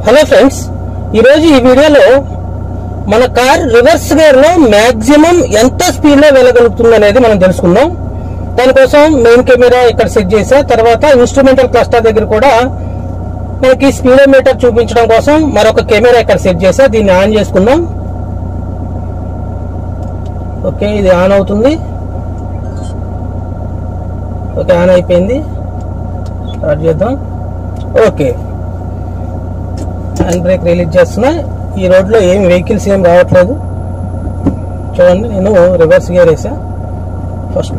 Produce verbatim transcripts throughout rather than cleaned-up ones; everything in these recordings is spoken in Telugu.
హలో ఫ్రెండ్స్, ఈరోజు ఈ వీడియోలో మన కార్ రివర్స్ గేర్ లో మాక్సిమం ఎంత స్పీడ్ లో వెళ్ళగలుగుతుంది అనేది మనం తెలుసుకుందాం. దానికోసం మెయిన్ కెమెరా ఇక్కడ సెట్ చేసా. తర్వాత ఇన్స్ట్రుమెంటల్ క్లస్టర్ దగ్గర కూడా మనకి స్పీడోమీటర్ చూపించడం కోసం మరొక కెమెరా ఇక్కడ సెట్ చేసా. దీన్ని ఆన్ చేసుకుందాం. ఓకే, ఇది ఆన్ అవుతుంది. ఓకే, ఆన్ అయిపోయింది. స్టార్ట్ చేద్దాం. ఓకే, హ్యాండ్ బ్రేక్ రిలీజ్ చేస్తున్నా. ఈ రోడ్లో ఏం వెహికల్స్ ఏం రావట్లేదు. చూడండి, నేను రివర్స్ గేర్ వేసా. ఫస్ట్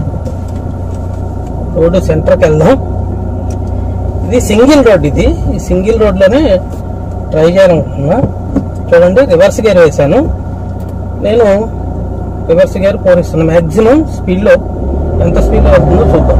రోడ్డు సెంటర్కి వెళ్దాం. ఇది సింగిల్ రోడ్. ఇది ఈ సింగిల్ రోడ్లోనే ట్రై చేయాలనుకుంటున్నా. చూడండి, రివర్స్ గేర్ వేసాను. నేను రివర్స్ గేర్ పోనిస్తున్నా. మ్యాక్సిమం స్పీడ్లో ఎంత స్పీడ్లో వస్తుందో చూద్దాం.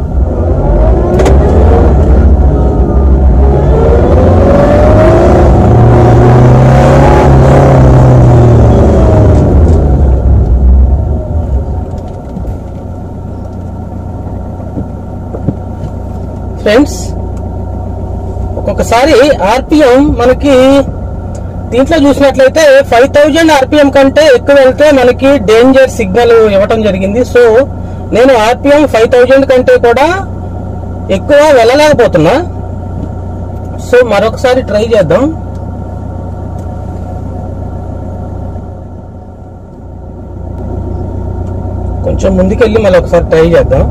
ఫ్రెండ్స్, ఒక్కొక్కసారి ఆర్పిఎం మనకి దీంట్లో చూసినట్లయితే ఫైవ్ థౌజండ్ ఆర్పిఎం కంటే ఎక్కువ వెళ్తే మనకి డేంజర్ సిగ్నల్ ఇవ్వటం జరిగింది. సో నేను ఆర్పిఎం ఫైవ్ థౌజండ్ కంటే కూడా ఎక్కువ వెళ్ళలేకపోతున్నా. సో మరొకసారి ట్రై చేద్దాం. కొంచెం ముందుకెళ్ళి మళ్ళీ ఒకసారి ట్రై చేద్దాం.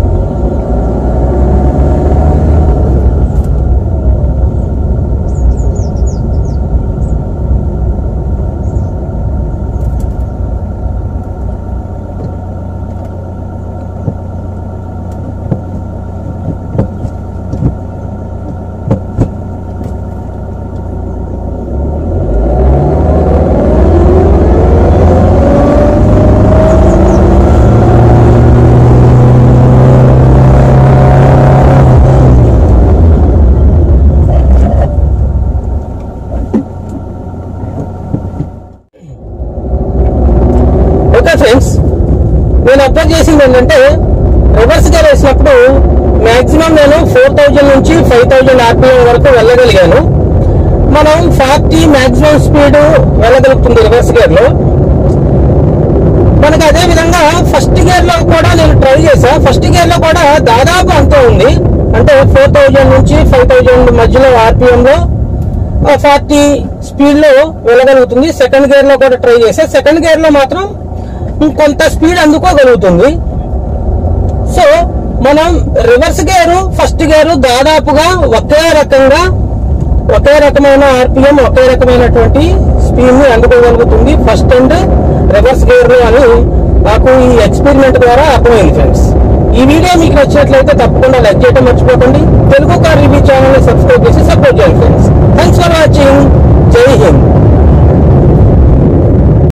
ఫ్రెండ్స్, నేను అబ్జర్వ్ చేసింది ఏంటంటే రివర్స్ గేర్ వేసినప్పుడు మాక్సిమం నేను ఫోర్ థౌజండ్ నుంచి ఫైవ్ థౌజండ్ ఆర్పిఎం వరకు వెళ్ళగలిగాను. మనం ఫార్టీ మాక్సిమం స్పీడ్ వెళ్ళగలుగుతుంది రివర్స్ గేర్ లో. మనకి అదే విధంగా ఫస్ట్ గేర్ లో కూడా నేను ట్రై చేశా. ఫస్ట్ గేర్ లో కూడా దాదాపు అంతే ఉంది. అంటే ఫోర్ థౌజండ్ నుంచి ఫైవ్ థౌజండ్ మధ్యలో ఆర్పిఎం లో ఫార్టీ స్పీడ్ లో వెళ్ళగలుగుతుంది. సెకండ్ గేర్ లో కూడా ట్రై చేశా. సెకండ్ గేర్ లో మాత్రం కొంత స్పీడ్ అందుకోగలుగుతుంది. సో మనం రివర్స్ గేరు ఫస్ట్ గేరు దాదాపుగా ఒకే రకంగా ఒకే రకమైన ఆర్పిఎం ఒకే రకమైనటువంటి స్పీడ్ ని అందుకోగలుగుతుంది ఫస్ట్ అండ్ రివర్స్ గేర్ లో అని నాకు ఈ ఎక్స్పెరిమెంట్ ద్వారా అర్థమైంది. ఫ్రెండ్స్, ఈ వీడియో మీకు నచ్చినట్లయితే తప్పకుండా లైక్ చేయడం మర్చిపోకండి. తెలుగు కార్ రివ్యూ ఛానల్ ని సబ్స్క్రైబ్ చేసి సపోర్ట్ చేయండి. Friends, thanks for watching. జై హింద్.